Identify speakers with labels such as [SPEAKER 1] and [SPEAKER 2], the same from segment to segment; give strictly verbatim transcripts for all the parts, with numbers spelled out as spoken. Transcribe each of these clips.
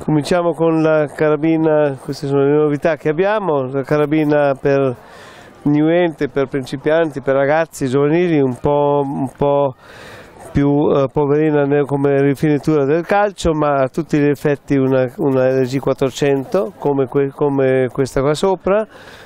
[SPEAKER 1] Cominciamo con la carabina, queste sono le novità che abbiamo, la carabina per niuente, per principianti, per ragazzi giovanili, un po', un po' più eh, poverina come rifinitura del calcio, ma a tutti gli effetti una, una L G quattrocento come, que, come questa qua sopra.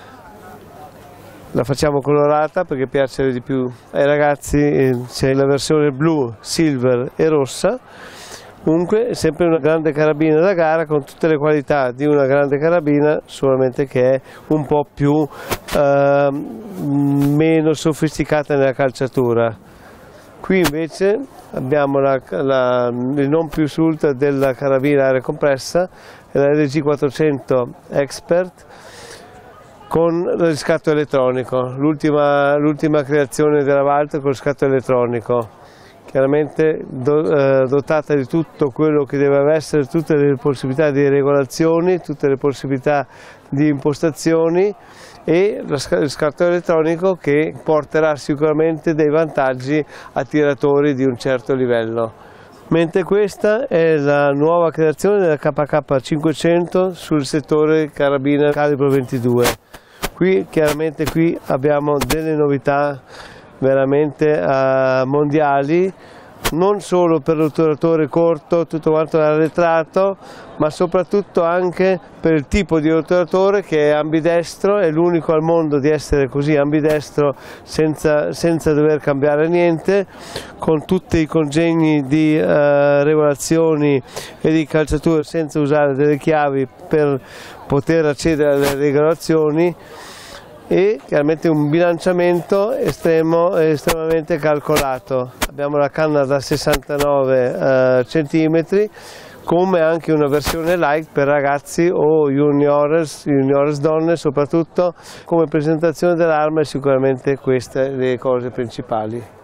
[SPEAKER 1] La facciamo colorata perché piace di più ai ragazzi, c'è la versione blu, silver e rossa. Comunque è sempre una grande carabina da gara con tutte le qualità di una grande carabina, solamente che è un po' più eh, meno sofisticata nella calciatura. Qui invece abbiamo la, la, il non più ultra della carabina aria compressa, è la L G quattrocento Expert con il riscatto elettronico, l'ultima creazione della Walther con il riscatto elettronico. Chiaramente do, eh, dotata di tutto quello che deve essere, tutte le possibilità di regolazioni, tutte le possibilità di impostazioni e lo riscatto elettronico che porterà sicuramente dei vantaggi a tiratori di un certo livello. Mentre questa è la nuova creazione della K K cinquecento sul settore carabina calibro ventidue. Qui chiaramente qui abbiamo delle novità veramente uh, mondiali, non solo per l'otturatore corto, tutto quanto l'arretrato, ma soprattutto anche per il tipo di otturatore che è ambidestro, è l'unico al mondo di essere così ambidestro senza, senza dover cambiare niente, con tutti i congegni di uh, regolazioni e di calciature senza usare delle chiavi per poter accedere alle regolazioni, e chiaramente un bilanciamento estremo, estremamente calcolato. Abbiamo la canna da sessantanove eh, centimetri, come anche una versione light per ragazzi o juniores, juniores donne soprattutto. Come presentazione dell'arma sicuramente queste le cose principali.